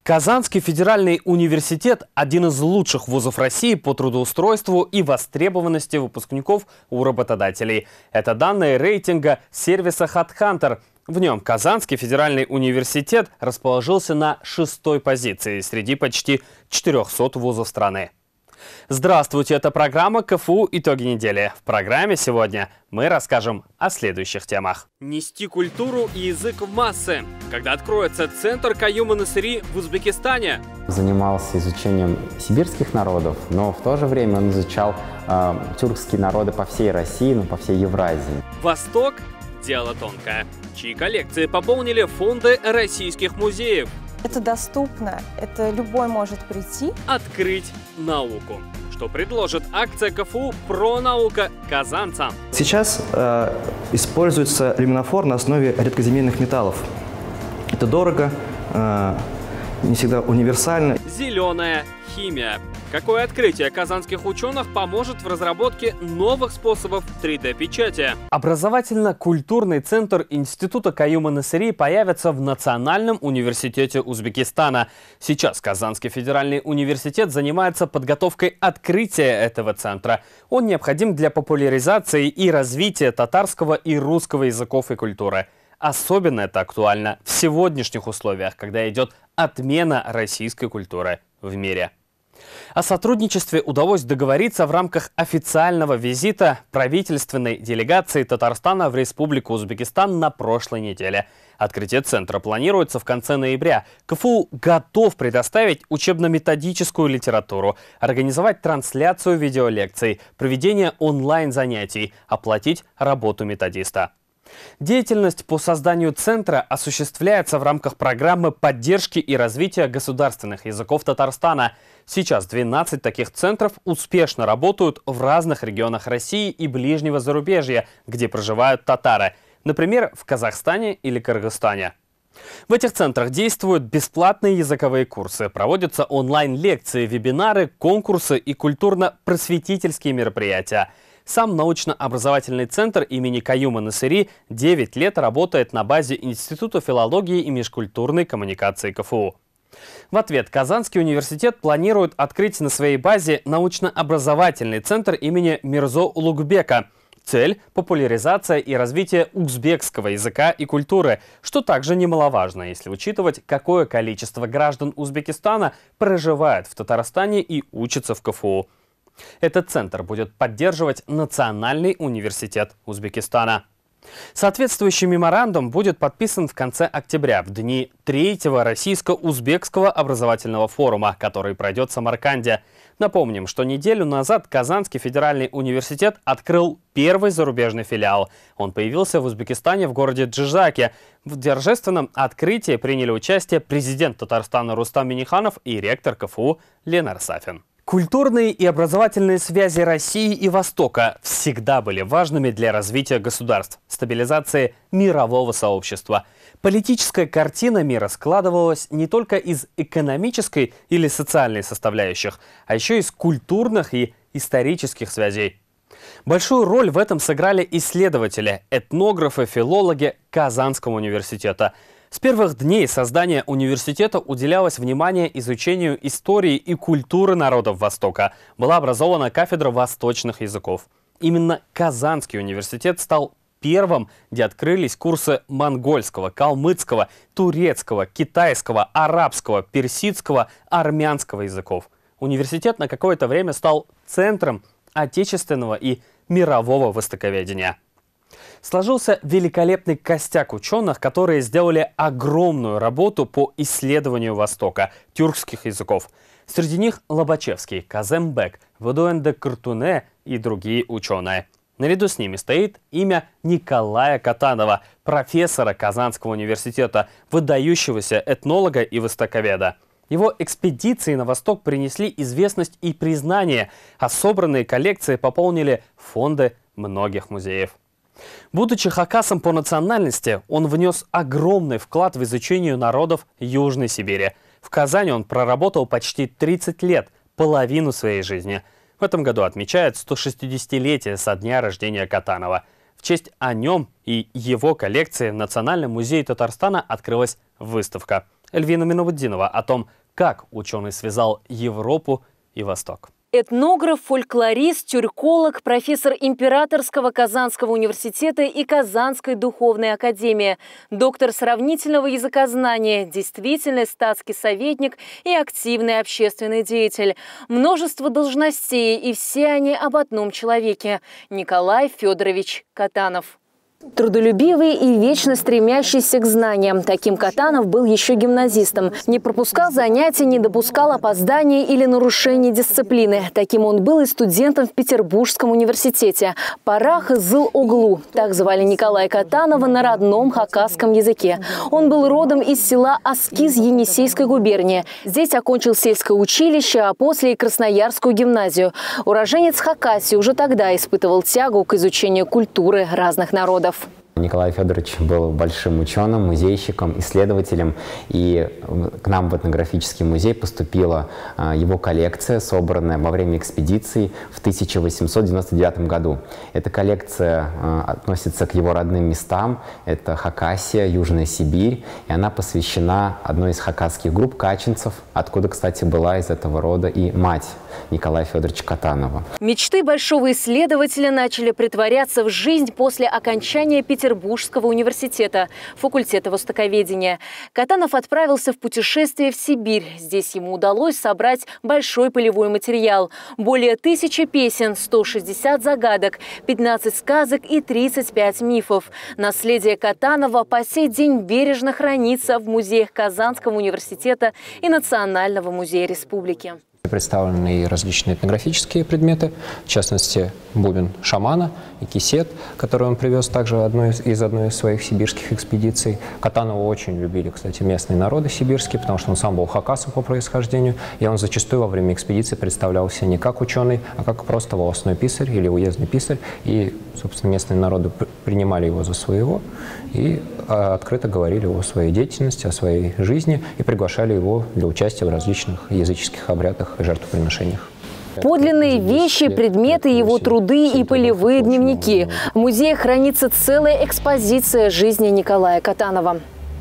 Казанский федеральный университет – один из лучших вузов России по трудоустройству и востребованности выпускников у работодателей. Это данные рейтинга сервиса HeadHunter. В нем Казанский федеральный университет расположился на 6-й позиции среди почти 400 вузов страны. Здравствуйте, это программа КФУ «Итоги недели». В программе сегодня мы расскажем о следующих темах. Нести культуру и язык в массы. Когда откроется центр Каюм-ы-Насыри в Узбекистане? Занимался изучением сибирских народов, но в то же время он изучал тюркские народы по всей России, по всей Евразии. Восток – дело тонкое. Чьи коллекции пополнили фонды российских музеев? Это доступно, это любой может прийти. Открыть науку. Что предложит акция КФУ «Про-наука» казанцам? Сейчас используется люминофор на основе редкоземельных металлов. Это дорого, не всегда универсально. Зеленая химия. Какое открытие казанских ученых поможет в разработке новых способов 3D-печати? Образовательно-культурный центр Института Каюм-ы-Насыри появится в Национальном университете Узбекистана. Сейчас Казанский федеральный университет занимается подготовкой открытия этого центра. Он необходим для популяризации и развития татарского и русского языков и культуры. Особенно это актуально в сегодняшних условиях, когда идет отмена российской культуры в мире. О сотрудничестве удалось договориться в рамках официального визита правительственной делегации Татарстана в Республику Узбекистан на прошлой неделе. Открытие центра планируется в конце ноября. КФУ готов предоставить учебно-методическую литературу, организовать трансляцию видеолекций, проведение онлайн-занятий, оплатить работу методиста. Деятельность по созданию центра осуществляется в рамках программы поддержки и развития государственных языков Татарстана. Сейчас 12 таких центров успешно работают в разных регионах России и ближнего зарубежья, где проживают татары, например, в Казахстане или Кыргызстане. В этих центрах действуют бесплатные языковые курсы, проводятся онлайн-лекции, вебинары, конкурсы и культурно-просветительские мероприятия. Сам научно-образовательный центр имени Каюм-ы-Насыри 9 лет работает на базе Института филологии и межкультурной коммуникации КФУ. В ответ Казанский университет планирует открыть на своей базе научно-образовательный центр имени Мирзо Улугбека. Цель – популяризация и развитие узбекского языка и культуры, что также немаловажно, если учитывать, какое количество граждан Узбекистана проживает в Татарстане и учатся в КФУ. Этот центр будет поддерживать Национальный университет Узбекистана. Соответствующий меморандум будет подписан в конце октября, в дни 3-го российско-узбекского образовательного форума, который пройдет в Самарканде. Напомним, что неделю назад Казанский федеральный университет открыл первый зарубежный филиал. Он появился в Узбекистане в городе Джижаке. В торжественном открытии приняли участие президент Татарстана Рустам Минниханов и ректор КФУ Ленар Сафин. Культурные и образовательные связи России и Востока всегда были важными для развития государств, стабилизации мирового сообщества. Политическая картина мира складывалась не только из экономической или социальной составляющих, а еще из культурных и исторических связей. Большую роль в этом сыграли исследователи, этнографы, филологи Казанского университета. С первых дней создания университета уделялось внимание изучению истории и культуры народов Востока. Была образована кафедра восточных языков. Именно Казанский университет стал первым, где открылись курсы монгольского, калмыцкого, турецкого, китайского, арабского, персидского, армянского языков. Университет на какое-то время стал центром отечественного и мирового востоковедения. Сложился великолепный костяк ученых, которые сделали огромную работу по исследованию Востока, тюркских языков. Среди них Лобачевский, Казембек, Вдуэнде Куртуне и другие ученые. Наряду с ними стоит имя Николая Катанова, профессора Казанского университета, выдающегося этнолога и востоковеда. Его экспедиции на восток принесли известность и признание, а собранные коллекции пополнили фонды многих музеев. Будучи хакасом по национальности, он внес огромный вклад в изучение народов Южной Сибири. В Казани он проработал почти 30 лет, половину своей жизни. В этом году отмечают 160-летие со дня рождения Катанова. В честь о нем и его коллекции в Национальном музее Татарстана открылась выставка. Эльвина Минобуддинова о том, как ученый связал Европу и Восток. Этнограф, фольклорист, тюрколог, профессор Императорского Казанского университета и Казанской духовной академии, доктор сравнительного языкознания, действительный статский советник и активный общественный деятель. Множество должностей, и все они об одном человеке – Николай Федорович Катанов. Трудолюбивый и вечно стремящийся к знаниям. Таким Катанов был еще гимназистом. Не пропускал занятий, не допускал опозданий или нарушений дисциплины. Таким он был и студентом в Петербургском университете. Парах зыл-оглу. Так звали Николая Катанова на родном хакасском языке. Он был родом из села Аскиз Енисейской губернии. Здесь окончил сельское училище, а после и Красноярскую гимназию. Уроженец Хакасии уже тогда испытывал тягу к изучению культуры разных народов. Николай Федорович был большим ученым, музейщиком, исследователем, и к нам в этнографический музей поступила его коллекция, собранная во время экспедиции в 1899 году. Эта коллекция относится к его родным местам, это Хакасия, Южная Сибирь, и она посвящена одной из хакасских групп качинцев, откуда, кстати, была из этого рода и мать Николая Федоровича Катанова. Мечты большого исследователя начали притворяться в жизнь после окончания Петербургского университета, факультета востоковедения. Катанов отправился в путешествие в Сибирь. Здесь ему удалось собрать большой полевой материал. Более 1000 песен, 160 загадок, 15 сказок и 35 мифов. Наследие Катанова по сей день бережно хранится в музеях Казанского университета и Национального музея республики. Представлены и различные этнографические предметы, в частности, бубен шамана и кисет, который он привез также из одной из своих сибирских экспедиций. Катанова очень любили, кстати, местные народы сибирские, потому что он сам был хакасом по происхождению, и он зачастую во время экспедиции представлялся не как ученый, а как просто волостной писарь или уездный писарь. И, собственно, местные народы принимали его за своего и открыто говорили о своей деятельности, о своей жизни и приглашали его для участия в различных языческих обрядах и жертвоприношениях. Подлинные вещи, предметы, его труды и полевые дневники. В музее хранится целая экспозиция жизни Николая Катанова.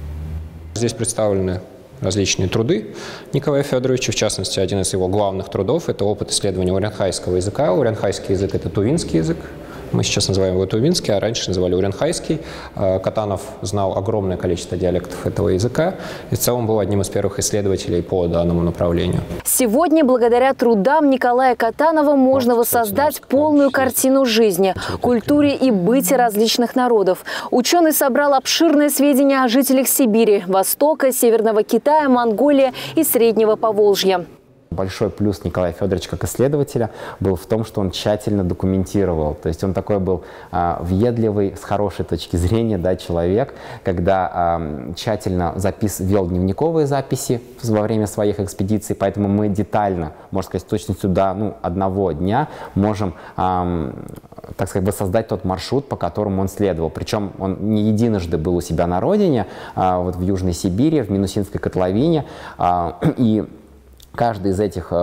Здесь представлены различные труды Николая Федоровича, в частности, один из его главных трудов – это опыт исследования уренхайского языка. Уренхайский язык – это тувинский язык. Мы сейчас называем его тувинский, а раньше называли уренхайский. Катанов знал огромное количество диалектов этого языка и в целом был одним из первых исследователей по данному направлению. Сегодня, благодаря трудам Николая Катанова, можно воссоздать полную картину жизни, культуре и быте различных народов. Ученый собрал обширные сведения о жителях Сибири, Востока, Северного Китая, Монголии и Среднего Поволжья. Большой плюс Николая Федоровича как исследователя был в том, что он тщательно документировал. То есть он такой был въедливый, с хорошей точки зрения, да, человек, когда тщательно вел дневниковые записи во время своих экспедиций. Поэтому мы детально, можно сказать, с точностью до одного дня можем, так сказать, воссоздать тот маршрут, по которому он следовал. Причем он не единожды был у себя на родине, вот в Южной Сибири, в Минусинской котловине. И каждая из этих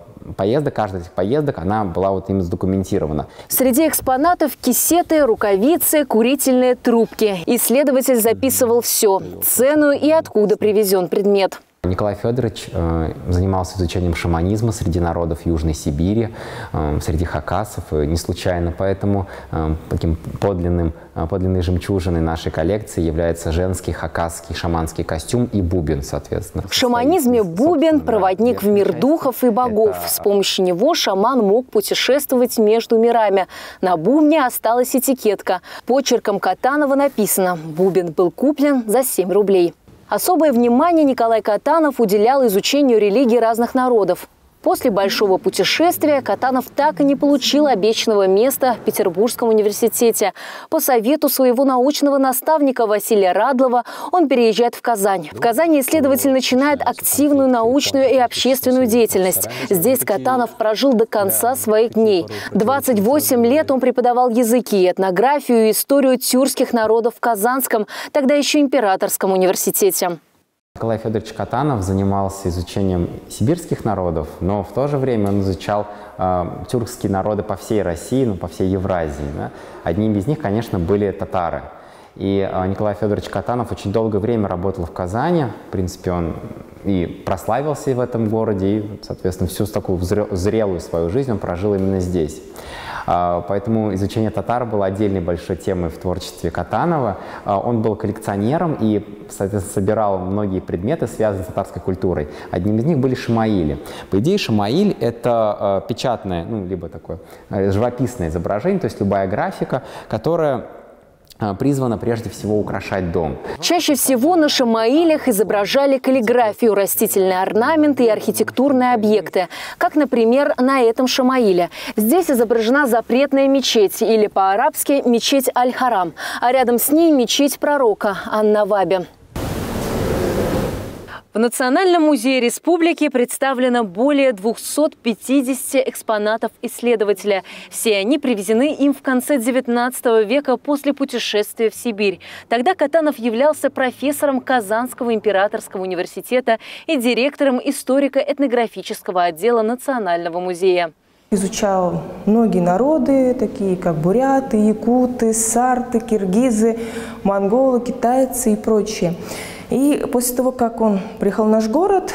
поездок, она была вот им задокументирована. Среди экспонатов кисеты, рукавицы, курительные трубки. Исследователь записывал все – цену и откуда привезен предмет. Николай Федорович занимался изучением шаманизма среди народов Южной Сибири, среди хакасов, не случайно. Поэтому таким подлинной жемчужиной нашей коллекции является женский хакасский шаманский костюм и бубен, соответственно. В шаманизме бубен – проводник в мир духов и богов. С помощью него шаман мог путешествовать между мирами. На бубне осталась этикетка. Почерком Катанова написано: «Бубен был куплен за 7 рублей». Особое внимание Николай Катанов уделял изучению религий разных народов. После большого путешествия Катанов так и не получил обещанного места в Петербургском университете. По совету своего научного наставника Василия Радлова он переезжает в Казань. В Казани исследователь начинает активную научную и общественную деятельность. Здесь Катанов прожил до конца своих дней. 28 лет он преподавал языки, этнографию и историю тюркских народов в Казанском, тогда еще Императорском университете. Николай Федорович Катанов занимался изучением сибирских народов, но в то же время он изучал тюркские народы по всей России, по всей Евразии. Да? Одним из них, конечно, были татары. И Николай Федорович Катанов очень долгое время работал в Казани. В принципе, он и прославился в этом городе, и, соответственно, всю такую зрелую свою жизнь он прожил именно здесь. Поэтому изучение татар было отдельной большой темой в творчестве Катанова. Он был коллекционером и, соответственно, собирал многие предметы, связанные с татарской культурой. Одним из них были шамаили. По идее, шамаиль — это печатное, ну, либо такое живописное изображение, то есть любая графика, которая призвана прежде всего украшать дом. Чаще всего на шамаилях изображали каллиграфию, растительные орнаменты и архитектурные объекты, как, например, на этом шамаиле. Здесь изображена запретная мечеть, или по-арабски мечеть Аль-Харам, а рядом с ней мечеть пророка Ан-Наваби. В Национальном музее республики представлено более 250 экспонатов исследователя. Все они привезены им в конце XIX века после путешествия в Сибирь. Тогда Катанов являлся профессором Казанского императорского университета и директором историко-этнографического отдела Национального музея. Изучал многие народы, такие как буряты, якуты, сарты, киргизы, монголы, китайцы и прочие. И после того, как он приехал в наш город,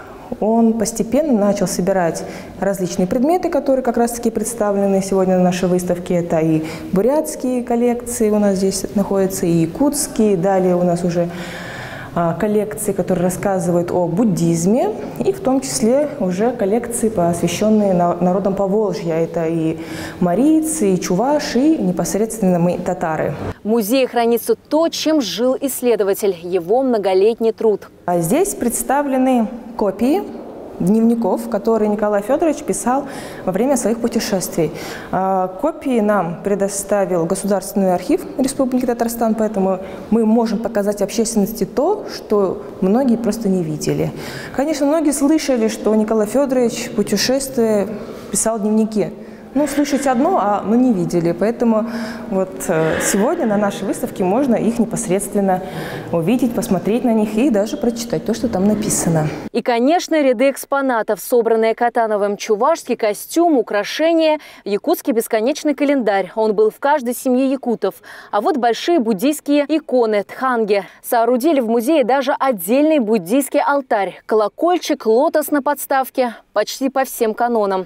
он постепенно начал собирать различные предметы, которые как раз-таки представлены сегодня на нашей выставке. Это и бурятские коллекции у нас здесь находятся, и якутские. Далее у нас уже коллекции, которые рассказывают о буддизме, и в том числе уже коллекции, посвященные народам Поволжья. Это и марийцы, и чуваши, и непосредственно мы, татары. В музее хранится то, чем жил исследователь, его многолетний труд. А здесь представлены копии дневников, которые Николай Федорович писал во время своих путешествий. Копии нам предоставил Государственный архив Республики Татарстан, поэтому мы можем показать общественности то, что многие просто не видели. Конечно, многие слышали, что Николай Федорович, путешествуя, писал дневники. Ну, слышать одно, но не видели. Поэтому вот сегодня на нашей выставке можно их непосредственно увидеть, посмотреть на них и даже прочитать то, что там написано. И, конечно, ряды экспонатов, собранные Катановым: чувашский костюм, украшения, якутский бесконечный календарь. Он был в каждой семье якутов. А вот большие буддийские иконы, тханги. Соорудили в музее даже отдельный буддийский алтарь. Колокольчик, лотос на подставке, почти по всем канонам.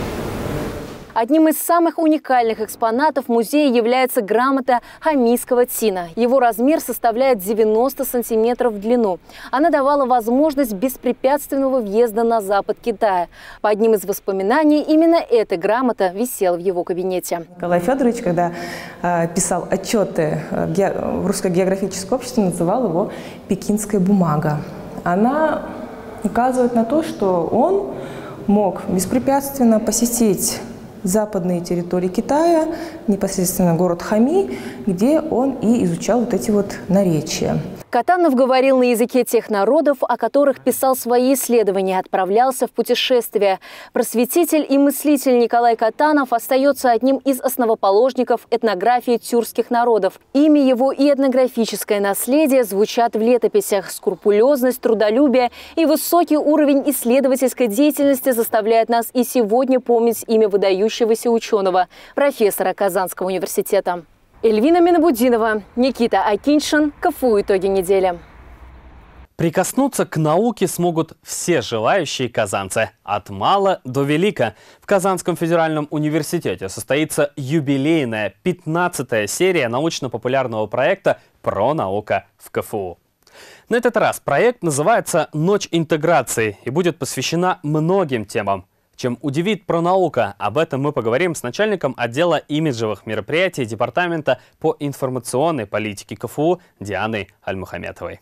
Одним из самых уникальных экспонатов музея является грамота хамийского тина. Его размер составляет 90 сантиметров в длину. Она давала возможность беспрепятственного въезда на запад Китая. По одним из воспоминаний, именно эта грамота висела в его кабинете. Николай Федорович, когда писал отчеты в Русское географическое общество, называл его «пекинская бумага». Она указывает на то, что он мог беспрепятственно посетить западные территории Китая, непосредственно город Хами, где он и изучал вот эти вот наречия. Катанов говорил на языке тех народов, о которых писал свои исследования, отправлялся в путешествия. Просветитель и мыслитель Николай Катанов остается одним из основоположников этнографии тюркских народов. Имя его и этнографическое наследие звучат в летописях. Скрупулезность, трудолюбие и высокий уровень исследовательской деятельности заставляют нас и сегодня помнить имя выдающегося ученого, профессора Казанского университета. Эльвина Минабудинова, Никита Акиньшин. КФУ «Итоги недели». Прикоснуться к науке смогут все желающие казанцы. От мала до велика. В Казанском федеральном университете состоится юбилейная 15-я серия научно-популярного проекта «Про наука в КФУ». На этот раз проект называется «Ночь интеграции» и будет посвящена многим темам. Чем удивит пронаука? Об этом мы поговорим с начальником отдела имиджевых мероприятий Департамента по информационной политике КФУ Дианой Альмухаметовой.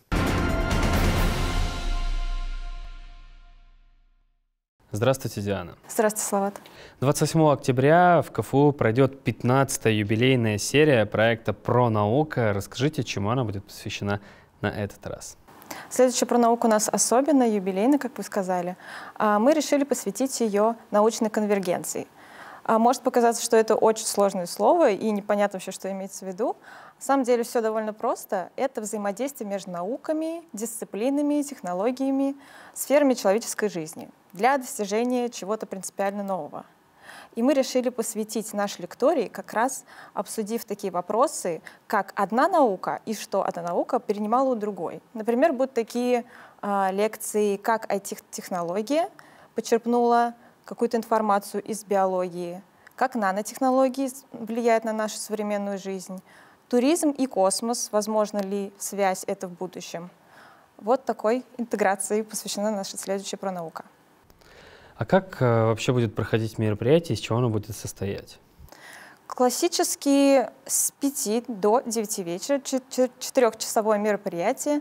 Здравствуйте, Диана. Здравствуйте, Салават. 28 октября в КФУ пройдет 15-я юбилейная серия проекта «Пронаука». Расскажите, чему она будет посвящена на этот раз? Следующая пронаука у нас особенно юбилейная, как вы сказали. Мы решили посвятить ее научной конвергенции. Может показаться, что это очень сложное слово и непонятно вообще, что имеется в виду. На самом деле все довольно просто. Это взаимодействие между науками, дисциплинами, технологиями, сферами человеческой жизни для достижения чего-то принципиально нового. И мы решили посвятить наш лекторий, как раз обсудив такие вопросы, как одна наука и что одна наука перенимала у другой. Например, будут такие лекции, как IT-технология почерпнула какую-то информацию из биологии, как нанотехнологии влияют на нашу современную жизнь, туризм и космос, возможно ли связь это в будущем. Вот такой интеграции посвящена наша следующая пронаука. А как вообще будет проходить мероприятие, из чего оно будет состоять? Классически с 5 до 9 вечера, 4-часовое мероприятие.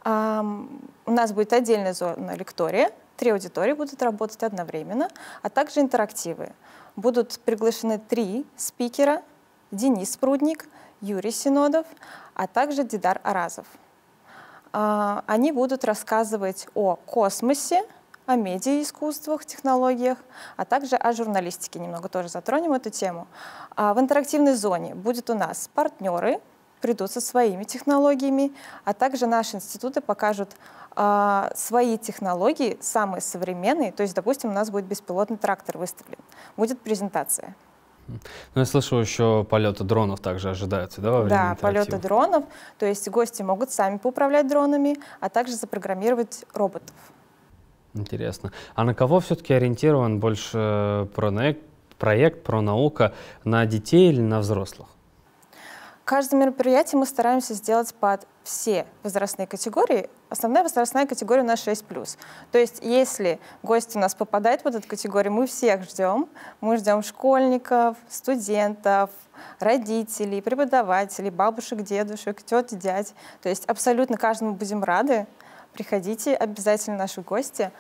У нас будет отдельная зона лектория, 3 аудитории будут работать одновременно, а также интерактивы. Будут приглашены 3 спикера: Денис Прудник, Юрий Синодов, а также Дидар Аразов. Они будут рассказывать о космосе, о медиаискусствах, технологиях, а также о журналистике. Немного тоже затронем эту тему. В интерактивной зоне будет у нас партнеры, придут со своими технологиями, а также наши институты покажут свои технологии, самые современные. То есть, допустим, у нас будет беспилотный трактор выставлен, будет презентация. Ну, я слышал, еще полеты дронов также ожидаются, да, во время Да, полеты дронов. То есть гости могут сами поуправлять дронами, а также запрограммировать роботов. Интересно. А на кого все-таки ориентирован больше проект «Пронаука»? На детей или на взрослых? Каждое мероприятие мы стараемся сделать под все возрастные категории. Основная возрастная категория у нас 6+. То есть если гость у нас попадает в эту категорию, мы всех ждем. Мы ждем школьников, студентов, родителей, преподавателей, бабушек, дедушек, тет, дядь. То есть абсолютно каждому будем рады. Приходите, обязательно наши гости.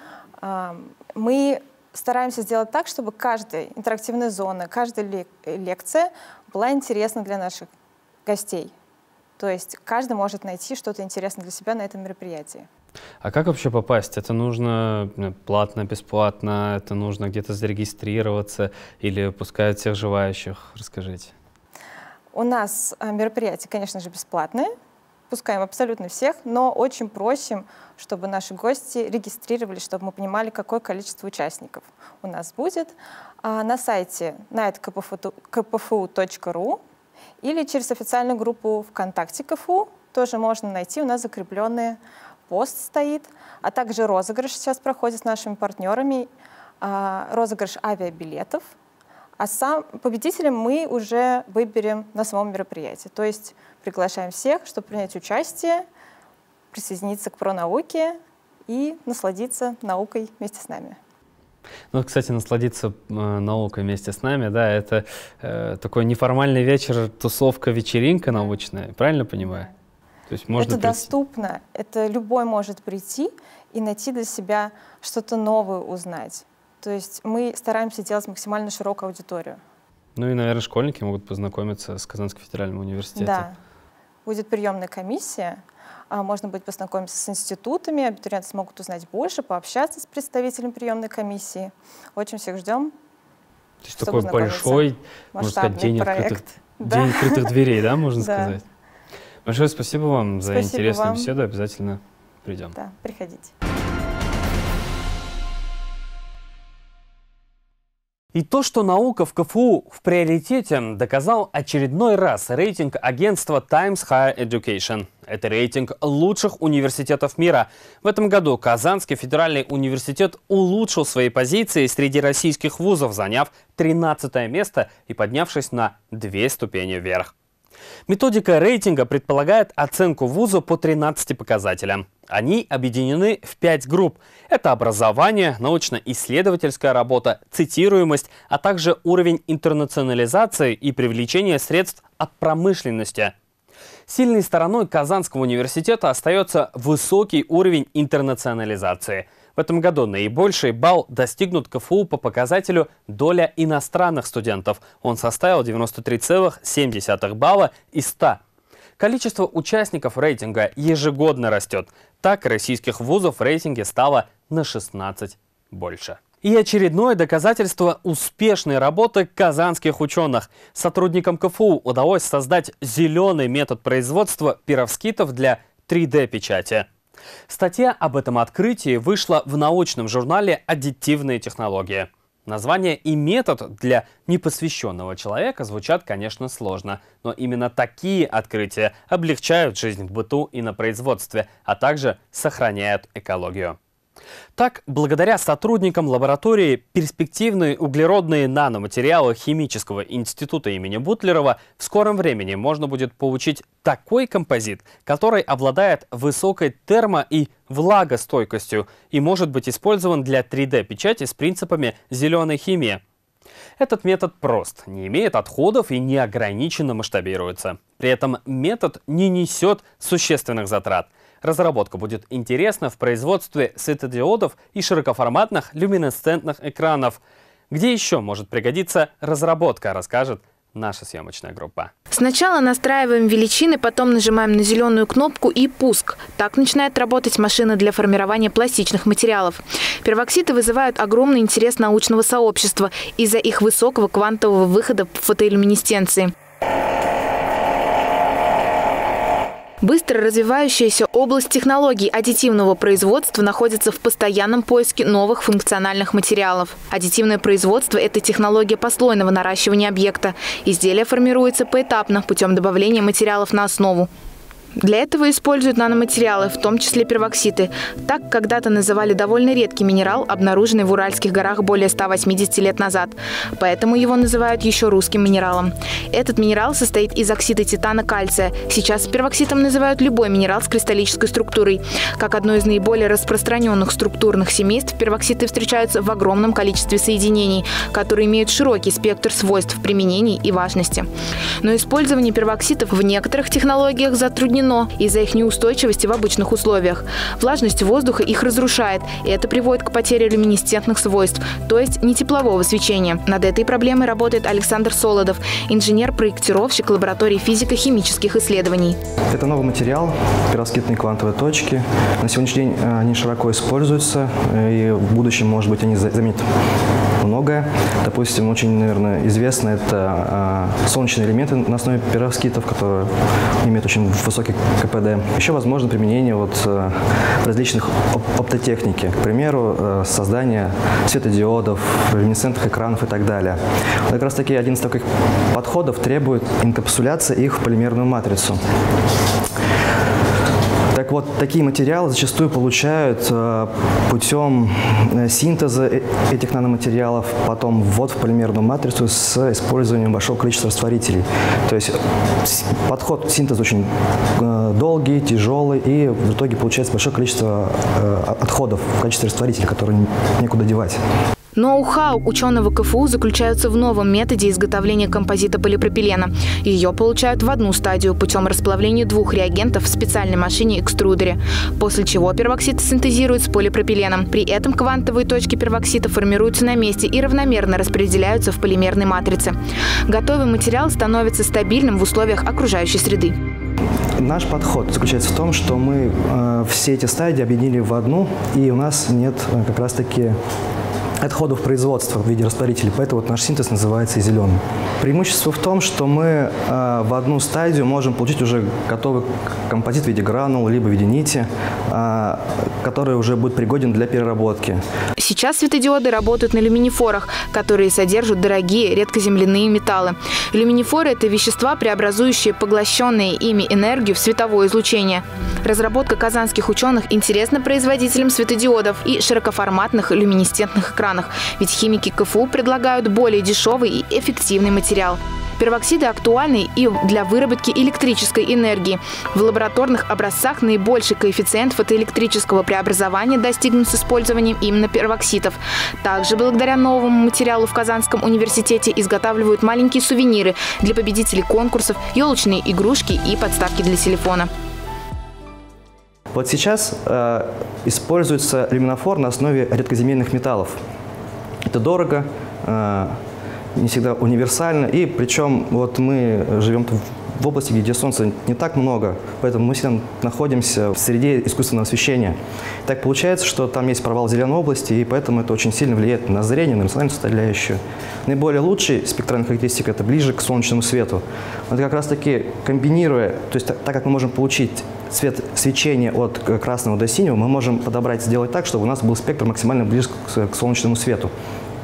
Мы стараемся сделать так, чтобы каждая интерактивная зона, каждая лекция была интересна для наших гостей. То есть каждый может найти что-то интересное для себя на этом мероприятии. А как вообще попасть? Это нужно платно, бесплатно? Это нужно где-то зарегистрироваться или пускают всех желающих? Расскажите. У нас мероприятие, конечно же, бесплатное. Пускаем абсолютно всех, но очень просим, чтобы наши гости регистрировались, чтобы мы понимали, какое количество участников у нас будет. На сайте night.kpfu.ru или через официальную группу ВКонтакте КФУ тоже можно найти. У нас закрепленный пост стоит, а также розыгрыш сейчас проходит с нашими партнерами, розыгрыш авиабилетов. А сам победителем мы уже выберем на самом мероприятии. То есть приглашаем всех, чтобы принять участие, присоединиться к пронауке и насладиться наукой вместе с нами. Ну, кстати, насладиться наукой вместе с нами, да, это такой неформальный вечер, тусовка, вечеринка научная, правильно понимаю? То есть можно это доступно, это любой может прийти и найти для себя что-то новое узнать. То есть мы стараемся делать максимально широкую аудиторию. Ну и, наверное, школьники могут познакомиться с Казанским федеральным университетом. Да, будет приемная комиссия, можно будет познакомиться с институтами, абитуриенты смогут узнать больше, пообщаться с представителем приемной комиссии. Очень всех ждем. То есть такой большой, можно сказать, день открытых дверей, да, можно сказать? Большое спасибо вам за интересную беседу, обязательно придем. Да, приходите. И то, что наука в КФУ в приоритете, доказал очередной раз рейтинг агентства Times Higher Education. Это рейтинг лучших университетов мира. В этом году Казанский федеральный университет улучшил свои позиции среди российских вузов, заняв 13-е место и поднявшись на 2 ступени вверх. Методика рейтинга предполагает оценку вуза по 13 показателям. Они объединены в 5 групп. Это образование, научно-исследовательская работа, цитируемость, а также уровень интернационализации и привлечения средств от промышленности. Сильной стороной Казанского университета остается высокий уровень интернационализации. В этом году наибольший балл достигнут КФУ по показателю доля иностранных студентов. Он составил 93,7 балла из 100. Количество участников рейтинга ежегодно растет. Так, российских вузов в рейтинге стало на 16 больше. И очередное доказательство успешной работы казанских ученых. Сотрудникам КФУ удалось создать зеленый метод производства пировскитов для 3D-печати. Статья об этом открытии вышла в научном журнале «Аддитивные технологии». Название и метод для непосвященного человека звучат, конечно, сложно, но именно такие открытия облегчают жизнь в быту и на производстве, а также сохраняют экологию. Так, благодаря сотрудникам лаборатории перспективные углеродные наноматериалы Химического института имени Бутлерова в скором времени можно будет получить такой композит, который обладает высокой термо- и влагостойкостью и может быть использован для 3D-печати с принципами зеленой химии. Этот метод прост, не имеет отходов и неограниченно масштабируется. При этом метод не несет существенных затрат. Разработка будет интересна в производстве светодиодов и широкоформатных люминесцентных экранов. Где еще может пригодиться разработка, расскажет наша съемочная группа. Сначала настраиваем величины, потом нажимаем на зеленую кнопку и пуск. Так начинает работать машина для формирования пластичных материалов. Первоксиды вызывают огромный интерес научного сообщества из-за их высокого квантового выхода в фотоиллюминесценции. Быстро развивающаяся область технологий аддитивного производства находится в постоянном поиске новых функциональных материалов. Аддитивное производство – это технология послойного наращивания объекта. Изделие формируется поэтапно путем добавления материалов на основу. Для этого используют наноматериалы, в том числе первоксиды. Так когда-то называли довольно редкий минерал, обнаруженный в Уральских горах более 180 лет назад. Поэтому его называют еще русским минералом. Этот минерал состоит из оксида титана кальция. Сейчас первоксидом называют любой минерал с кристаллической структурой. Как одно из наиболее распространенных структурных семейств, первоксиды встречаются в огромном количестве соединений, которые имеют широкий спектр свойств, применений и важности. Но использование первоксидов в некоторых технологиях затруднено из-за их неустойчивости в обычных условиях. Влажность воздуха их разрушает, и это приводит к потере люминесцентных свойств, то есть нетеплового свечения. Над этой проблемой работает Александр Солодов, инженер-проектировщик лаборатории физико-химических исследований. Это новый материал, первоксидные квантовые точки. На сегодняшний день они широко используются, и в будущем, может быть, они заменят многое. Допустим, очень, наверное, известно это солнечные элементы на основе пероксидов, которые имеют очень высокий КПД. Еще возможно применение различных оптотехники, к примеру, создание светодиодов, люминесцентных экранов и так далее. Как раз таки один из таких подходов требует инкапсуляции их в полимерную матрицу. Так вот, такие материалы зачастую получают путем синтеза этих наноматериалов, потом ввод в полимерную матрицу с использованием большого количества растворителей. То есть подход синтеза очень долгий, тяжелый, и в итоге получается большое количество отходов в качестве растворителей, которые некуда девать. Ноу-хау ученого КФУ заключается в новом методе изготовления композита полипропилена. Ее получают в одну стадию путем расплавления двух реагентов в специальной машине-экструдере, после чего первоксид синтезируют с полипропиленом. При этом квантовые точки первоксида формируются на месте и равномерно распределяются в полимерной матрице. Готовый материал становится стабильным в условиях окружающей среды. Наш подход заключается в том, что мы все эти стадии объединили в одну, и у нас нет как раз-таки отходов производства в виде растворителей, поэтому наш синтез называется и зеленым. Преимущество в том, что мы в одну стадию можем получить уже готовый композит в виде гранул, либо в виде нити, который уже будет пригоден для переработки. Сейчас светодиоды работают на люминифорах, которые содержат дорогие редкоземляные металлы. Люминифоры – это вещества, преобразующие поглощенные ими энергию в световое излучение. Разработка казанских ученых интересна производителям светодиодов и широкоформатных люминесцентных экранов, ведь химики КФУ предлагают более дешевый и эффективный материал. Первоксиды актуальны и для выработки электрической энергии. В лабораторных образцах наибольший коэффициент фотоэлектрического преобразования достигнут с использованием именно первоксидов. Также благодаря новому материалу в Казанском университете изготавливают маленькие сувениры для победителей конкурсов, елочные игрушки и подставки для телефона. Вот сейчас используется люминофор на основе редкоземельных металлов. Это дорого, не всегда универсально, и причем вот мы живем в области, где солнца не так много, поэтому мы всегда находимся в среде искусственного освещения. Так получается, что там есть провал зеленой области, и поэтому это очень сильно влияет на зрение, на эмоциональную составляющую. Наиболее лучший спектральная характеристика – это ближе к солнечному свету. Вот как раз-таки комбинируя, то есть так как мы можем получить цвет свечения от красного до синего, мы можем подобрать, сделать так, чтобы у нас был спектр максимально близок к солнечному свету.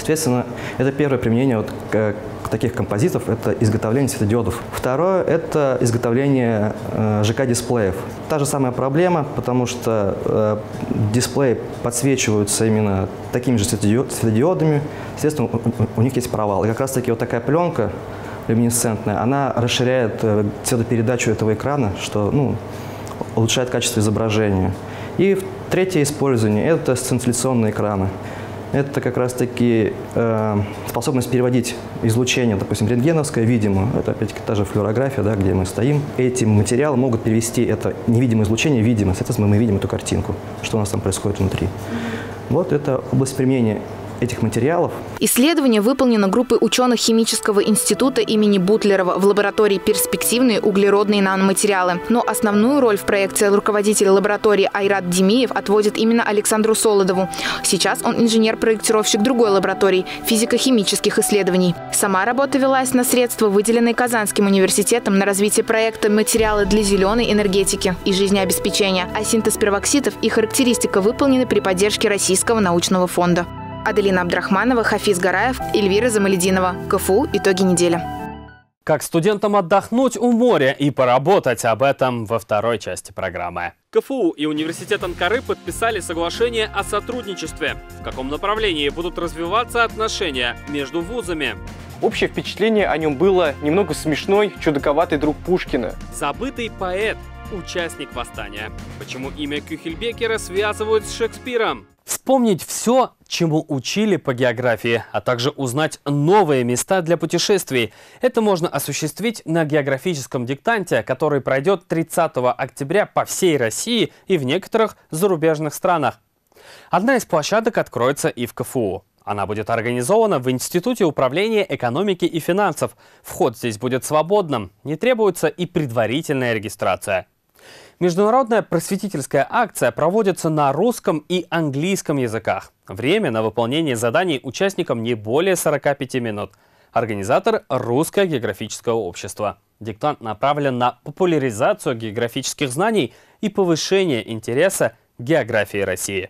Соответственно, это первое применение таких композитов – это изготовление светодиодов. Второе – это изготовление ЖК-дисплеев. Та же самая проблема, потому что дисплеи подсвечиваются именно такими же светодиодами, соответственно, у них есть провал. И как раз-таки вот такая пленка люминесцентная, она расширяет цветопередачу этого экрана, что улучшает качество изображения. И третье использование – это сцинтилляционные экраны. Это как раз-таки способность переводить излучение, допустим, рентгеновское, видимое. Это опять-таки та же флюорография, да, где мы стоим. Эти материалы могут перевести это невидимое излучение в видимое. Соответственно, мы видим эту картинку, что у нас там происходит внутри. Вот это область применения этих материалов. Исследование выполнено группой ученых Химического института имени Бутлерова в лаборатории «Перспективные углеродные наноматериалы». Но основную роль в проекте руководитель лаборатории Айрат Демиев отводит именно Александру Солодову. Сейчас он инженер-проектировщик другой лаборатории – физико-химических исследований. Сама работа велась на средства, выделенные Казанским университетом на развитие проекта «Материалы для зеленой энергетики и жизнеобеспечения», а синтез пероксидов и характеристика выполнены при поддержке Российского научного фонда. Аделина Абдрахманова, Хафиз Гараев, Эльвира Замалединова. КФУ. Итоги недели. Как студентам отдохнуть у моря и поработать, об этом во второй части программы. КФУ и университет Анкары подписали соглашение о сотрудничестве. В каком направлении будут развиваться отношения между вузами? Общее впечатление о нем было немного смешной, чудаковатый друг Пушкина. Забытый поэт, участник восстания. Почему имя Кюхельбекера связывают с Шекспиром? Вспомнить все, чему учили по географии, а также узнать новые места для путешествий. Это можно осуществить на географическом диктанте, который пройдет 30 октября по всей России и в некоторых зарубежных странах. Одна из площадок откроется и в КФУ. Она будет организована в Институте управления экономики и финансов. Вход здесь будет свободным, не требуется и предварительная регистрация. Международная просветительская акция проводится на русском и английском языках. Время на выполнение заданий участникам не более 45 минут. Организатор – Русское географическое общество. Диктант направлен на популяризацию географических знаний и повышение интереса к географии России.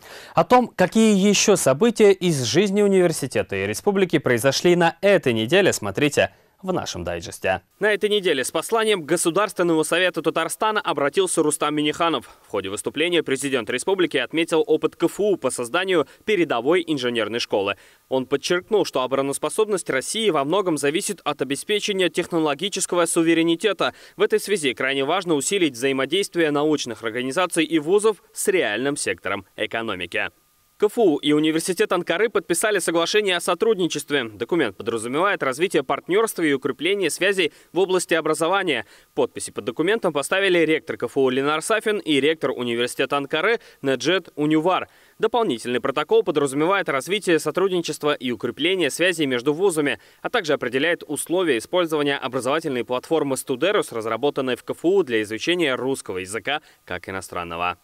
О том, какие еще события из жизни университета и республики произошли на этой неделе, смотрите в нашем дайджесте. На этой неделе с посланием Государственного совета Татарстана обратился Рустам Минниханов. В ходе выступления президент республики отметил опыт КФУ по созданию передовой инженерной школы. Он подчеркнул, что обороноспособность России во многом зависит от обеспечения технологического суверенитета. В этой связи крайне важно усилить взаимодействие научных организаций и вузов с реальным сектором экономики. КФУ и университет Анкары подписали соглашение о сотрудничестве. Документ подразумевает развитие партнерства и укрепление связей в области образования. Подписи под документом поставили ректор КФУ Ленар Сафин и ректор университета Анкары Неджет Унювар. Дополнительный протокол подразумевает развитие сотрудничества и укрепление связей между вузами, а также определяет условия использования образовательной платформы Студерус, разработанной в КФУ для изучения русского языка как иностранного.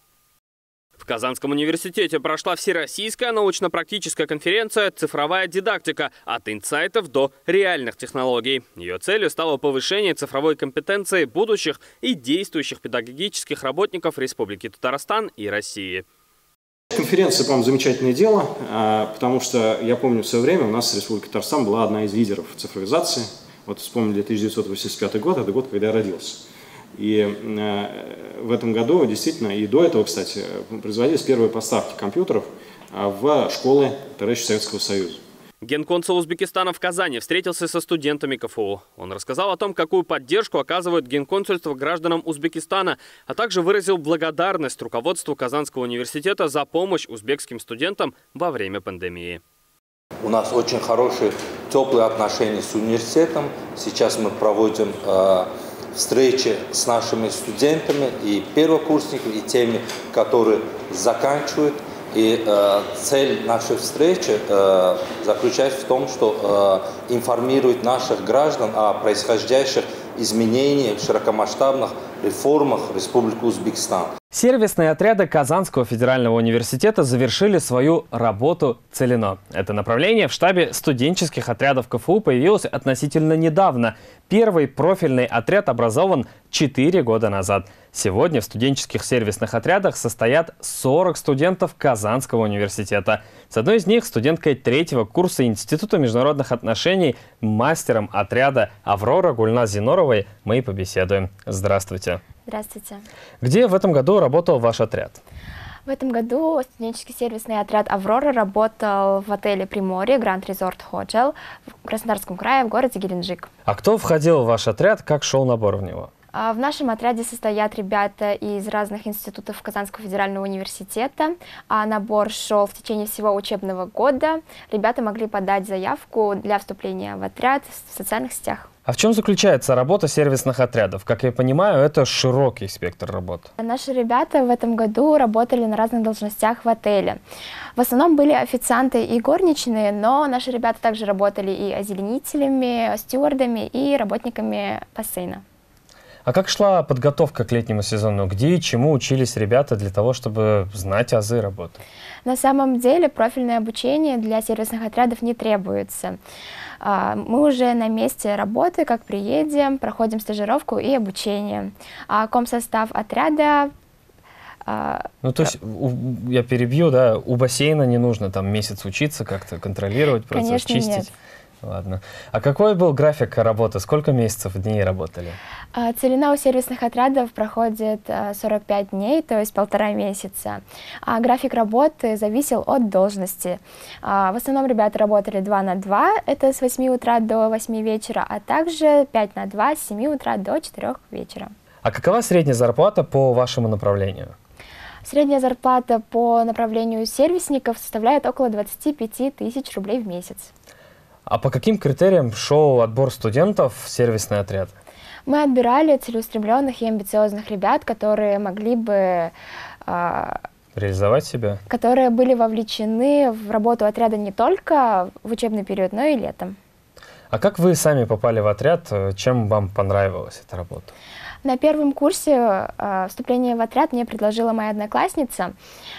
В Казанском университете прошла всероссийская научно-практическая конференция «Цифровая дидактика. От инсайтов до реальных технологий». Ее целью стало повышение цифровой компетенции будущих и действующих педагогических работников Республики Татарстан и России. Конференция, по-моему, замечательное дело, потому что я помню, в свое время у нас Республика Татарстан была одна из лидеров цифровизации. Вот вспомнили 1985 год, это год, когда я родился. И в этом году, действительно, и до этого, кстати, производились первые поставки компьютеров в школы товарищей Советского Союза. Генконсул Узбекистана в Казани встретился со студентами КФУ. Он рассказал о том, какую поддержку оказывает генконсульство гражданам Узбекистана, а также выразил благодарность руководству Казанского университета за помощь узбекским студентам во время пандемии. У нас очень хорошие, теплые отношения с университетом. Сейчас мы проводим встречи с нашими студентами и первокурсниками, и теми, которые заканчивают. И цель нашей встречи заключается в том, что информировать наших граждан о происходящих изменениях, широкомасштабных реформах Республики Узбекистан. Сервисные отряды Казанского федерального университета завершили свою работу целено. Это направление в штабе студенческих отрядов КФУ появилось относительно недавно. Первый профильный отряд образован 4 года назад. Сегодня в студенческих сервисных отрядах состоят 40 студентов Казанского университета. С одной из них, студенткой 3-го курса Института международных отношений, мастером отряда «Аврора» Гульназ Зиноровой, мы и побеседуем. Здравствуйте. Здравствуйте. Где в этом году работал ваш отряд? В этом году студенческий сервисный отряд «Аврора» работал в отеле «Приморье» Grand Resort Hotel в Краснодарском крае в городе Геленджик. А кто входил в ваш отряд? Как шел набор в него? В нашем отряде состоят ребята из разных институтов Казанского федерального университета. Набор шел в течение всего учебного года. Ребята могли подать заявку для вступления в отряд в социальных сетях. А в чем заключается работа сервисных отрядов? Как я понимаю, это широкий спектр работ. Наши ребята в этом году работали на разных должностях в отеле. В основном были официанты и горничные, но наши ребята также работали и озеленителями, стюардами и работниками бассейна. А как шла подготовка к летнему сезону? Где и чему учились ребята для того, чтобы знать азы работы? На самом деле профильное обучение для сервисных отрядов не требуется. Мы уже на месте работы, как приедем, проходим стажировку и обучение. А комсостав отряда... Ну, то есть, я перебью, да, у бассейна не нужно там месяц учиться, как-то контролировать процесс, конечно, чистить? Нет. Ладно. А какой был график работы? Сколько месяцев, дней работали? Целина у сервисных отрядов проходит 45 дней, то есть 1,5 месяца. А график работы зависел от должности. В основном ребята работали 2 на 2, это с 8 утра до 8 вечера, а также 5 на 2, с 7 утра до 4 вечера. А какова средняя зарплата по вашему направлению? Средняя зарплата по направлению сервисников составляет около 25 тысяч рублей в месяц. А по каким критериям шел отбор студентов в сервисный отряд? Мы отбирали целеустремленных и амбициозных ребят, которые могли бы... реализовать себя? Которые были вовлечены в работу отряда не только в учебный период, но и летом. А как вы сами попали в отряд? Чем вам понравилась эта работа? На первом курсе вступление в отряд мне предложила моя одноклассница.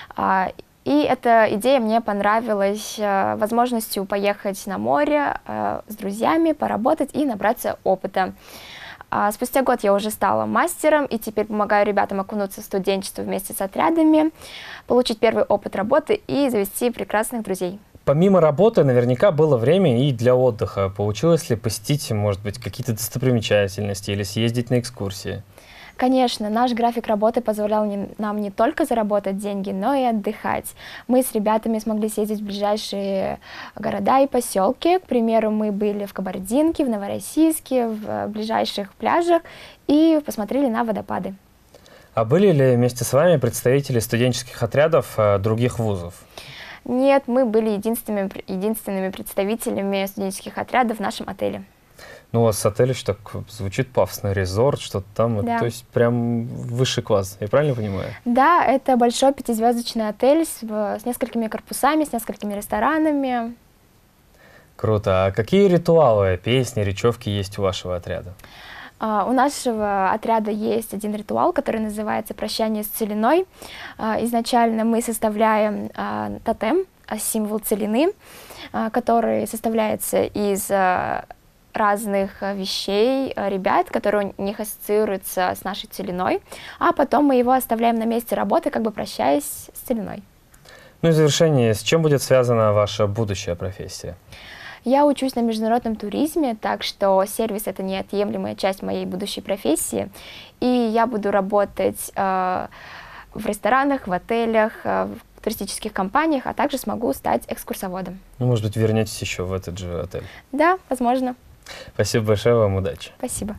И эта идея мне понравилась возможностью поехать на море с друзьями, поработать и набраться опыта. Спустя год я уже стала мастером и теперь помогаю ребятам окунуться в студенчество вместе с отрядами, получить первый опыт работы и завести прекрасных друзей. Помимо работы наверняка было время и для отдыха. Получилось ли посетить, может быть, какие-то достопримечательности или съездить на экскурсии? Конечно, наш график работы позволял нам не только заработать деньги, но и отдыхать. Мы с ребятами смогли съездить в ближайшие города и поселки. К примеру, мы были в Кабардинке, в Новороссийске, в ближайших пляжах и посмотрели на водопады. А были ли вместе с вами представители студенческих отрядов других вузов? Нет, мы были единственными представителями студенческих отрядов в нашем отеле. Ну, у вас отель еще так звучит пафосно, резорт, что-то там, да. То есть прям высший класс, я правильно понимаю? Да, это большой 5-звездочный отель с несколькими корпусами, с несколькими ресторанами. Круто. А какие ритуалы, песни, речевки есть у вашего отряда? У нашего отряда есть один ритуал, который называется «Прощание с целиной». Изначально мы составляем тотем, символ целины, который составляется из разных вещей ребят, которые у них ассоциируются с нашей целиной, а потом мы его оставляем на месте работы, как бы прощаясь с целиной. Ну и в завершение, с чем будет связана ваша будущая профессия? Я учусь на международном туризме, так что сервис — это неотъемлемая часть моей будущей профессии, и я буду работать в ресторанах, в отелях, в туристических компаниях, а также смогу стать экскурсоводом. Ну, может быть, вернетесь еще в этот же отель? Да, возможно. Спасибо большое, вам удачи. Спасибо.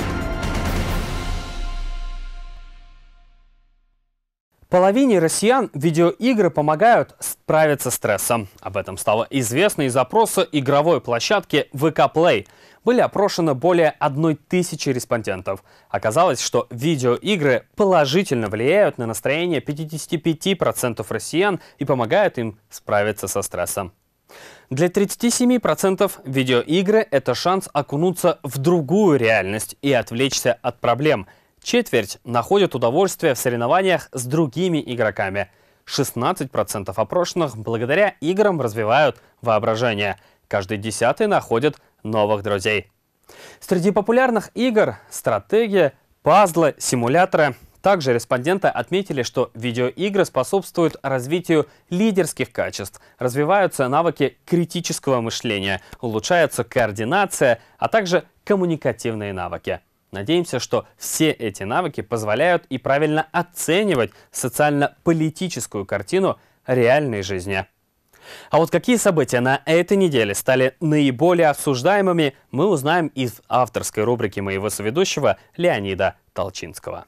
Половине россиян видеоигры помогают справиться с стрессом. Об этом стало известно из опроса игровой площадки VK Play. Были опрошены более 1000 респондентов. Оказалось, что видеоигры положительно влияют на настроение 55% россиян и помогают им справиться со стрессом. Для 37% видеоигры – это шанс окунуться в другую реальность и отвлечься от проблем. Четверть находят удовольствие в соревнованиях с другими игроками. 16% опрошенных благодаря играм развивают воображение. Каждый 10-й находит новых друзей. Среди популярных игр – стратегия, пазлы, симуляторы. Также респонденты отметили, что видеоигры способствуют развитию лидерских качеств, развиваются навыки критического мышления, улучшается координация, а также коммуникативные навыки. Надеемся, что все эти навыки позволяют и правильно оценивать социально-политическую картину реальной жизни. А вот какие события на этой неделе стали наиболее обсуждаемыми, мы узнаем из авторской рубрики моего соведущего Леонида Толчинского.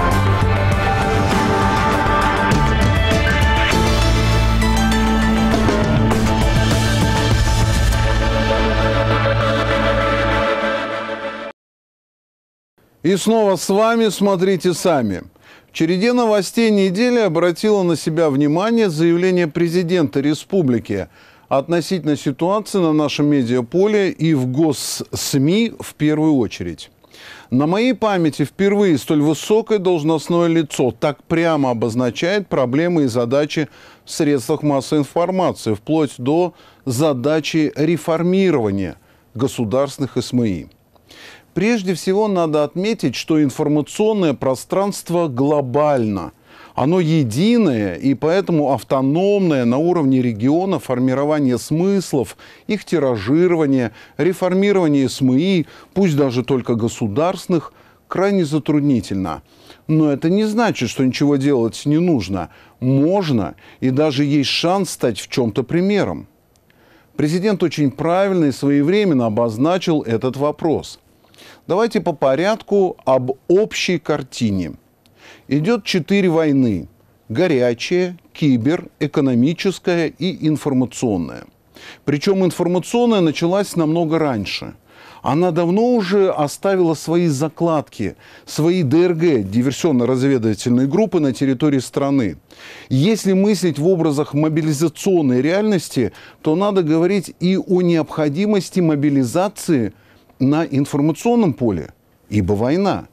И снова с вами «Смотрите сами». В череде новостей недели обратило на себя внимание заявление президента республики относительно ситуации на нашем медиаполе и в госсми в первую очередь. На моей памяти впервые столь высокое должностное лицо так прямо обозначает проблемы и задачи в средствах массовой информации, вплоть до задачи реформирования государственных СМИ. Прежде всего, надо отметить, что информационное пространство глобально. Оно единое и поэтому автономное на уровне региона формирование смыслов, их тиражирование, реформирование СМИ, пусть даже только государственных, крайне затруднительно. Но это не значит, что ничего делать не нужно. Можно и даже есть шанс стать в чем-то примером. Президент очень правильно и своевременно обозначил этот вопрос. Давайте по порядку об общей картине. Идет 4 войны – горячая, кибер, экономическая и информационная. Причем информационная началась намного раньше. Она давно уже оставила свои закладки, свои ДРГ, диверсионно-разведывательные группы на территории страны. Если мыслить в образах мобилизационной реальности, то надо говорить и о необходимости мобилизации на информационном поле, ибо война.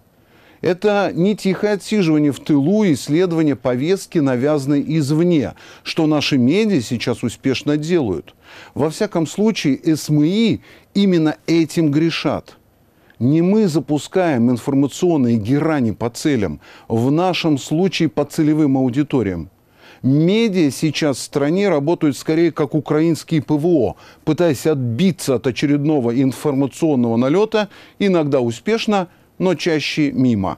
Это не тихое отсиживание в тылу и исследование повестки, навязанной извне, что наши медиа сейчас успешно делают. Во всяком случае, СМИ именно этим грешат. Не мы запускаем информационные герани по целям, в нашем случае по целевым аудиториям. Медиа сейчас в стране работают скорее как украинские ПВО, пытаясь отбиться от очередного информационного налета, иногда успешно, но чаще мимо.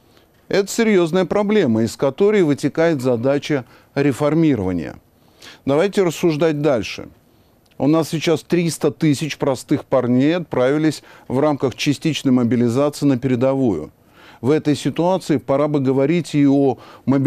Это серьезная проблема, из которой вытекает задача реформирования. Давайте рассуждать дальше. У нас сейчас 300 тысяч простых парней отправились в рамках частичной мобилизации на передовую. В этой ситуации пора бы говорить и о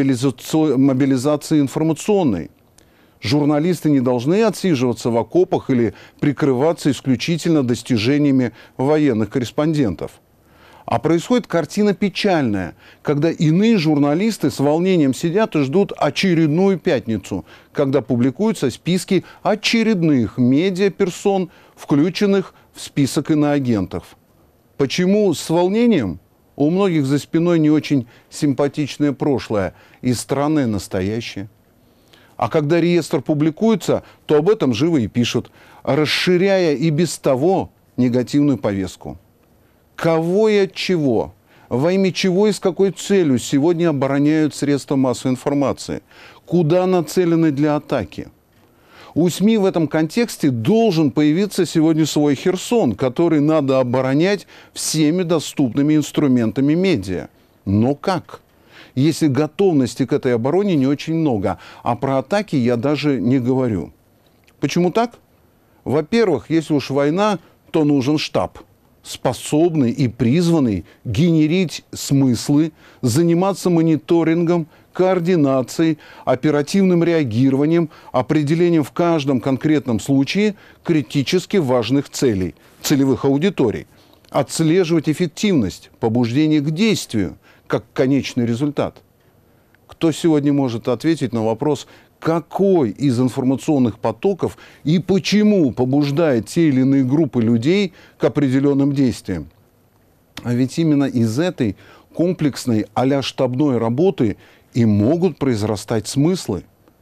мобилизации информационной. Журналисты не должны отсиживаться в окопах или прикрываться исключительно достижениями военных корреспондентов. А происходит картина печальная, когда иные журналисты с волнением сидят и ждут очередную пятницу, когда публикуются списки очередных медиаперсон, включенных в список иноагентов. Почему с волнением? У многих за спиной не очень симпатичное прошлое и странное настоящее. А когда реестр публикуется, то об этом живо и пишут, расширяя и без того негативную повестку. Кого и от чего, во имя чего и с какой целью сегодня обороняют средства массовой информации? Куда нацелены для атаки? У СМИ в этом контексте должен появиться сегодня свой Херсон, который надо оборонять всеми доступными инструментами медиа. Но как? Если готовности к этой обороне не очень много, а про атаки я даже не говорю. Почему так? Во-первых, если уж война, то нужен штаб, способный и призванный генерить смыслы, заниматься мониторингом, координацией, оперативным реагированием, определением в каждом конкретном случае критически важных целей, целевых аудиторий, отслеживать эффективность, побуждение к действию, как конечный результат. Кто сегодня может ответить на вопрос, какой из информационных потоков и почему побуждает те или иные группы людей к определенным действиям. А ведь именно из этой комплексной а-ля штабной работы и могут произрастать смыслы.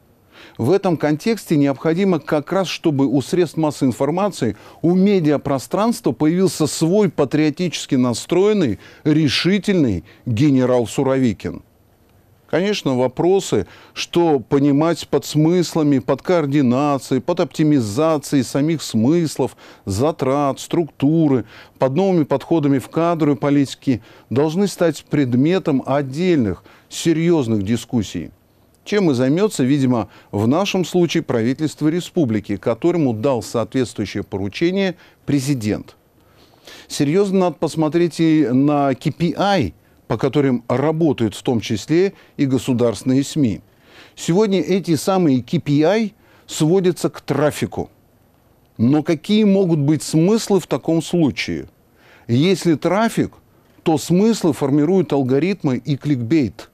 В этом контексте необходимо как раз, чтобы у средств массовой информации, у медиапространства появился свой патриотически настроенный, решительный генерал Суровикин. Конечно, вопросы, что понимать под смыслами, под координацией, под оптимизацией самих смыслов, затрат, структуры, под новыми подходами в кадровой политике, должны стать предметом отдельных, серьезных дискуссий. Чем и займется, видимо, в нашем случае правительство республики, которому дал соответствующее поручение президент. Серьезно надо посмотреть и на KPI, по которым работают в том числе и государственные СМИ. Сегодня эти самые KPI сводятся к трафику. Но какие могут быть смыслы в таком случае? Если трафик, то смыслы формируют алгоритмы и кликбейт.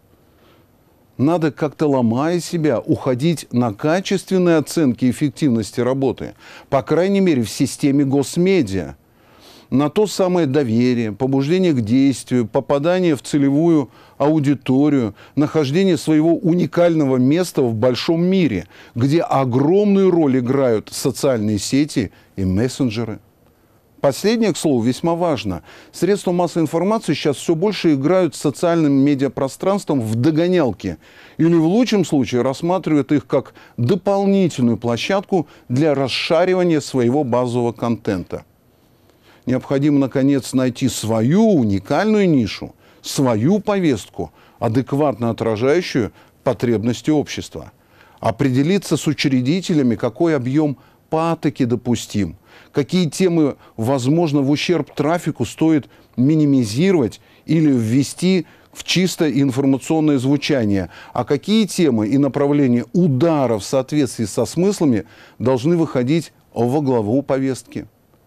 Надо как-то, ломая себя, уходить на качественные оценки эффективности работы, по крайней мере, в системе госмедиа, на то самое доверие, побуждение к действию, попадание в целевую аудиторию, нахождение своего уникального места в большом мире, где огромную роль играют социальные сети и мессенджеры. Последнее, к слову, весьма важно. Средства массовой информации сейчас все больше играют с социальным медиапространством в догонялки. Или в лучшем случае рассматривают их как дополнительную площадку для расшаривания своего базового контента. Необходимо, наконец, найти свою уникальную нишу, свою повестку, адекватно отражающую потребности общества. Определиться с учредителями, какой объем патоки допустим, какие темы, возможно, в ущерб трафику стоит минимизировать или ввести в чисто информационное звучание, а какие темы и направления удара в соответствии со смыслами должны выходить во главу повестки.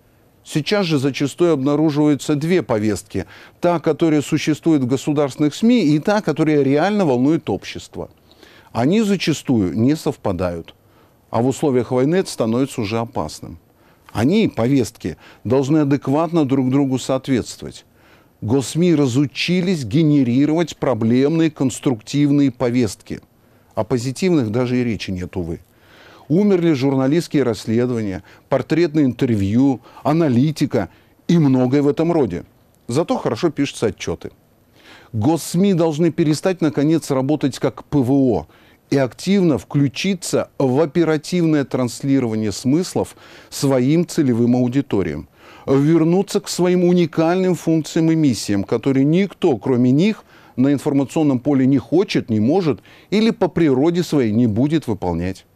Сейчас же зачастую обнаруживаются две повестки. Та, которая существует в государственных СМИ, и та, которая реально волнует общество. Они зачастую не совпадают. А в условиях войны это становится уже опасным. Они, повестки, должны адекватно друг другу соответствовать. Госсми разучились генерировать проблемные конструктивные повестки. О позитивных даже и речи нет, увы. Умерли журналистские расследования, портретные интервью, аналитика и многое в этом роде. Зато хорошо пишутся отчеты. Госсми должны перестать, наконец, работать как ПВО и активно включиться в оперативное транслирование смыслов своим целевым аудиториям. Вернуться к своим уникальным функциям и миссиям, которые никто, кроме них, на информационном поле не хочет, не может или по природе своей не будет выполнять.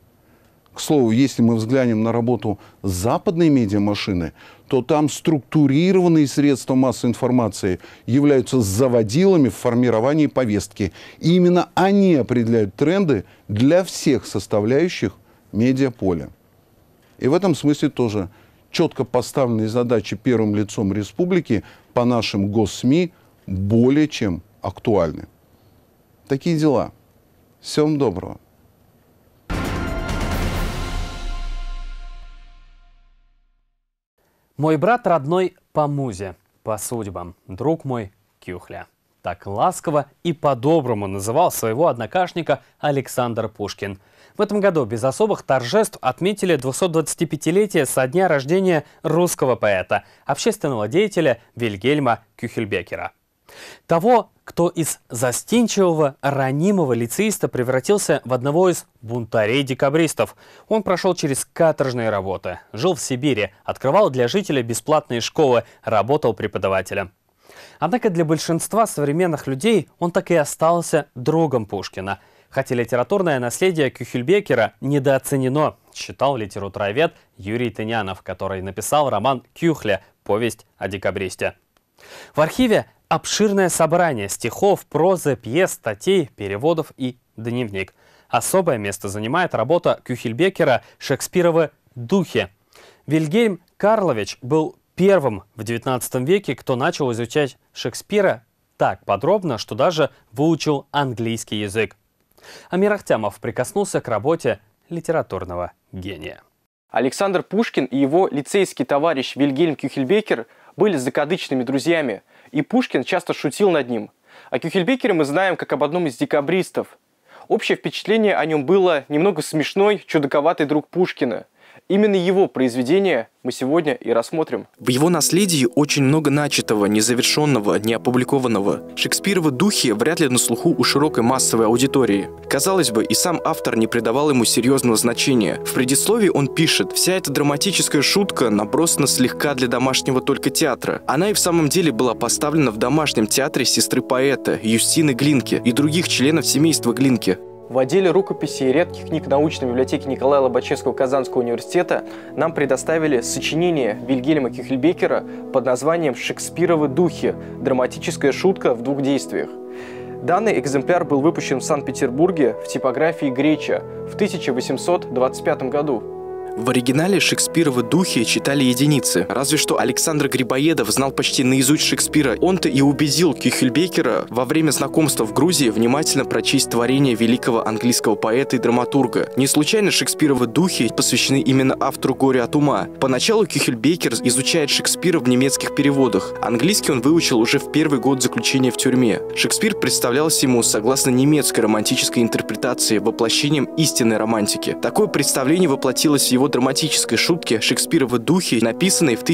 К слову, если мы взглянем на работу западной медиамашины, то там структурированные средства массовой информации являются заводилами в формировании повестки. И именно они определяют тренды для всех составляющих медиаполя. И в этом смысле тоже четко поставленные задачи первым лицом республики по нашим госсми более чем актуальны. Такие дела. Всего вам доброго. Мой брат родной по музе, по судьбам, друг мой Кюхля. Так ласково и по-доброму называл своего однокашника Александр Пушкин. В этом году без особых торжеств отметили 225-летие со дня рождения русского поэта, общественного деятеля Вильгельма Кюхельбекера. Того, кто из застенчивого, ранимого лицеиста превратился в одного из бунтарей-декабристов. Он прошел через каторжные работы, жил в Сибири, открывал для жителей бесплатные школы, работал преподавателем. Однако для большинства современных людей он так и остался другом Пушкина. Хотя литературное наследие Кюхельбекера недооценено, считал литературовед Юрий Тынянов, который написал роман «Кюхля. Повесть о декабристе». В архиве обширное собрание стихов, прозы, пьес, статей, переводов и дневник. Особое место занимает работа Кюхельбекера «Шекспировы духи». Вильгельм Карлович был первым в XIX веке, кто начал изучать Шекспира так подробно, что даже выучил английский язык. Амир Ахтямов прикоснулся к работе литературного гения. Александр Пушкин и его лицейский товарищ Вильгельм Кюхельбекер были закадычными друзьями, и Пушкин часто шутил над ним. О Кюхельбекере мы знаем как об одном из декабристов. Общее впечатление о нем было немного смешной, чудаковатый друг Пушкина. Именно его произведение мы сегодня и рассмотрим. В его наследии очень много начатого, незавершенного, неопубликованного. Шекспировы духи вряд ли на слуху у широкой массовой аудитории. Казалось бы, и сам автор не придавал ему серьезного значения. В предисловии он пишет: «Вся эта драматическая шутка набросана слегка для домашнего только театра. Она и в самом деле была поставлена в домашнем театре сестры поэта Юстины Глинки и других членов семейства Глинки». В отделе рукописей и редких книг научной библиотеки Николая Лобачевского Казанского университета нам предоставили сочинение Вильгельма Кюхельбекера под названием «Шекспировы духи. Драматическая шутка в двух действиях». Данный экземпляр был выпущен в Санкт-Петербурге в типографии Греча в 1825 году. В оригинале Шекспировы духи читали единицы. Разве что Александр Грибоедов знал почти наизусть Шекспира. Он-то и убедил Кюхельбекера во время знакомства в Грузии внимательно прочесть творение великого английского поэта и драматурга. Не случайно Шекспировы духи посвящены именно автору «Горя от ума». Поначалу Кюхельбекер изучает Шекспира в немецких переводах. Английский он выучил уже в первый год заключения в тюрьме. Шекспир представлялся ему, согласно немецкой романтической интерпретации, воплощением истинной романтики. Такое представление воплотилось в его драматической шутке «Шекспировы духи», написанной в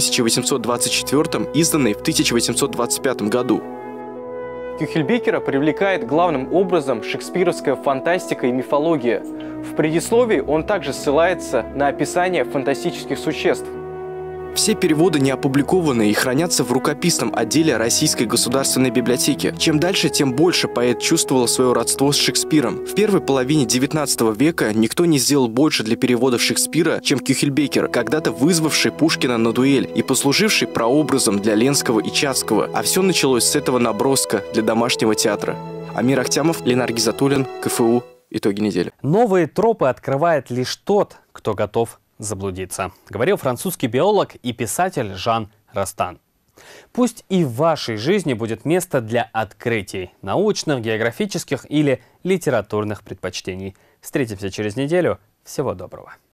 1824, изданной в 1825 году. Кюхельбекера привлекает главным образом шекспировская фантастика и мифология. В предисловии он также ссылается на описание фантастических существ. Все переводы не опубликованы и хранятся в рукописном отделе Российской государственной библиотеки. Чем дальше, тем больше поэт чувствовал свое родство с Шекспиром. В первой половине XIX века никто не сделал больше для переводов Шекспира, чем Кюхельбекер, когда-то вызвавший Пушкина на дуэль и послуживший прообразом для Ленского и Чацкого. А все началось с этого наброска для домашнего театра. Амир Ахтямов, Ленар Гизатуллин, КФУ. Итоги недели. Новые тропы открывает лишь тот, кто готов заблудиться, говорил французский биолог и писатель Жан Растан. Пусть и в вашей жизни будет место для открытий, научных, географических или литературных предпочтений. Встретимся через неделю. Всего доброго.